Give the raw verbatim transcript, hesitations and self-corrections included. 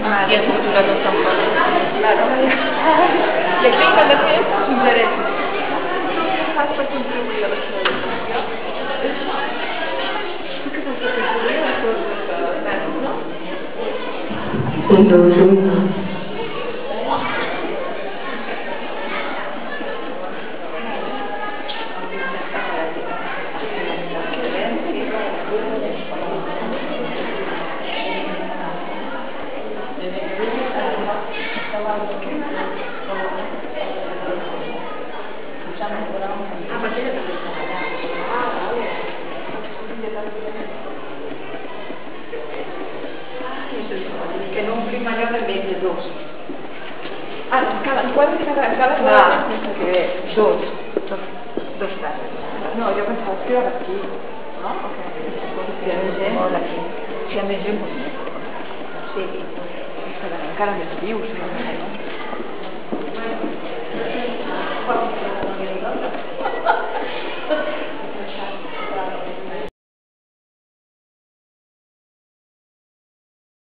I es cultura tot tampoc. Claro. I aquí s'ha de fer suggerències. Què fas per contribuir a la seva educació? Tu què fas per contribuir a la seva educació, no? Introducció. Que no omplim allò de més de dos. Ah, cada, quan cada, cada quadre sense que ve, dos, dos, dos tasses. No, jo pensava que era aquí, no? Si a més gent, aquí. Si a més gent, sí, encara més vius, no?